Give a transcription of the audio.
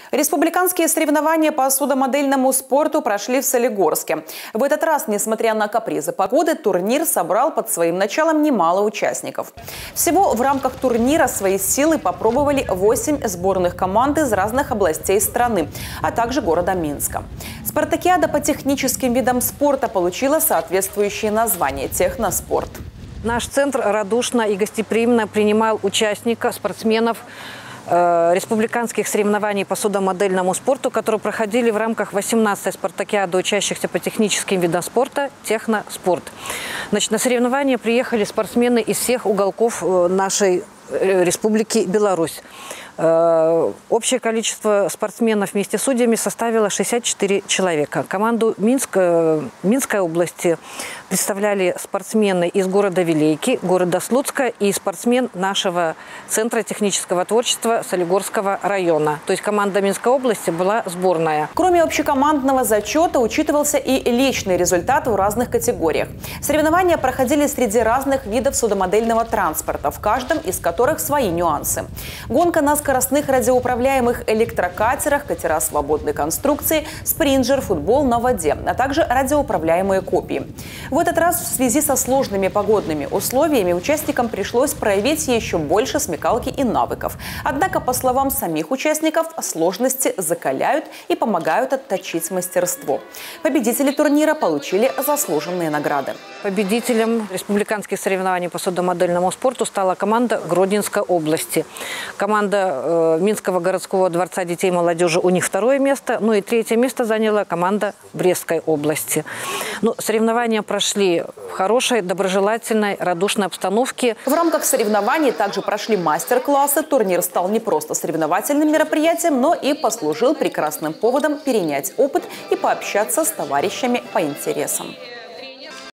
Республиканские соревнования по судомодельному спорту прошли в Солигорске. В этот раз, несмотря на капризы погоды, турнир собрал под своим началом немало участников. Всего в рамках турнира свои силы попробовали 8 сборных команд из разных областей страны, а также города Минска. Спартакиада по техническим видам спорта получила соответствующее название – «Техноспорт». Наш центр радушно и гостеприимно принимал участников, спортсменов республиканских соревнований по судомодельному спорту, которые проходили в рамках 18-й спартакиады учащихся по техническим видам спорта «Техноспорт». Значит, на соревнования приехали спортсмены из всех уголков нашей Республики Беларусь. Общее количество спортсменов вместе с судьями составило 64 человека. Команду Минской области представляли спортсмены из города Вилейки, города Слуцка и спортсмен нашего Центра технического творчества Солигорского района. То есть команда Минской области была сборная. Кроме общекомандного зачета учитывался и личный результат в разных категориях. Соревнования проходили среди разных видов судомодельного транспорта, в каждом из которых свои нюансы. Гонка на скоростных радиоуправляемых электрокатерах, катера свободной конструкции, спринджер, футбол на воде, а также радиоуправляемые копии. В этот раз в связи со сложными погодными условиями участникам пришлось проявить еще больше смекалки и навыков. Однако, по словам самих участников, сложности закаляют и помогают отточить мастерство. Победители турнира получили заслуженные награды. Победителем республиканских соревнований по судомодельному спорту стала команда Гродненской области. Команда Минского городского дворца детей и молодежи, у них 2-е место. Ну и 3-е место заняла команда Брестской области. Соревнования прошли в хорошей, доброжелательной, радушной обстановке. В рамках соревнований также прошли мастер-классы. Турнир стал не просто соревновательным мероприятием, но и послужил прекрасным поводом перенять опыт и пообщаться с товарищами по интересам.